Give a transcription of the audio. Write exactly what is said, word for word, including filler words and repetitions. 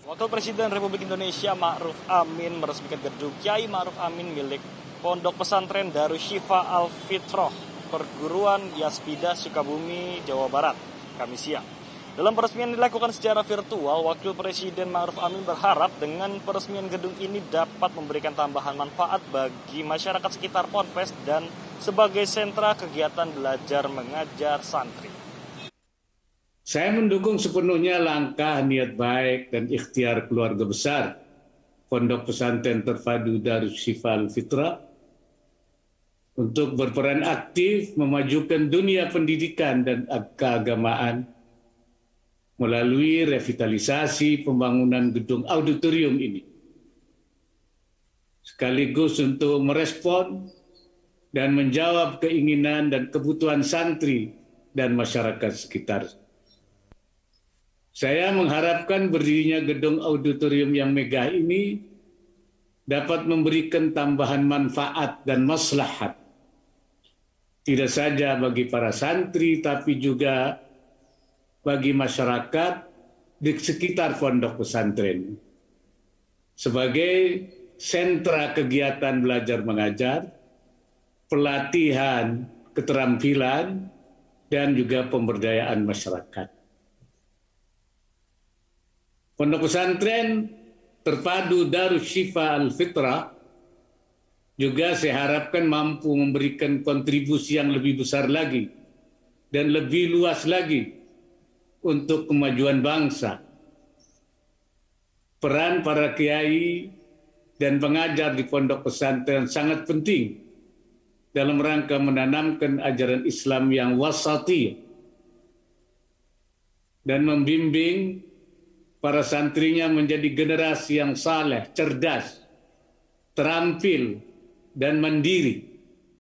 Wakil Presiden Republik Indonesia Ma'ruf Amin meresmikan gedung Kiai Ma'ruf Amin milik Pondok Pesantren Darushifa Al-Fitrah, Perguruan Yaspida, Sukabumi, Jawa Barat, Kamis siang. Dalam peresmian dilakukan secara virtual, Wakil Presiden Ma'ruf Amin berharap dengan peresmian gedung ini dapat memberikan tambahan manfaat bagi masyarakat sekitar Ponpes dan sebagai sentra kegiatan belajar mengajar santri. Saya mendukung sepenuhnya langkah niat baik dan ikhtiar keluarga besar Pondok Pesantren Terpadu Darushifa Al-Fitrah untuk berperan aktif memajukan dunia pendidikan dan keagamaan melalui revitalisasi pembangunan gedung auditorium ini, sekaligus untuk merespon dan menjawab keinginan dan kebutuhan santri dan masyarakat sekitar. Saya mengharapkan berdirinya gedung auditorium yang megah ini dapat memberikan tambahan manfaat dan maslahat, tidak saja bagi para santri, tapi juga bagi masyarakat di sekitar pondok pesantren sebagai sentra kegiatan belajar mengajar, pelatihan keterampilan, dan juga pemberdayaan masyarakat. Pondok Pesantren Terpadu Darushifa Al-Fitrah juga saya harapkan mampu memberikan kontribusi yang lebih besar lagi dan lebih luas lagi untuk kemajuan bangsa. Peran para kiai dan pengajar di pondok pesantren sangat penting dalam rangka menanamkan ajaran Islam yang wasati dan membimbing para santrinya menjadi generasi yang saleh, cerdas, terampil, dan mandiri.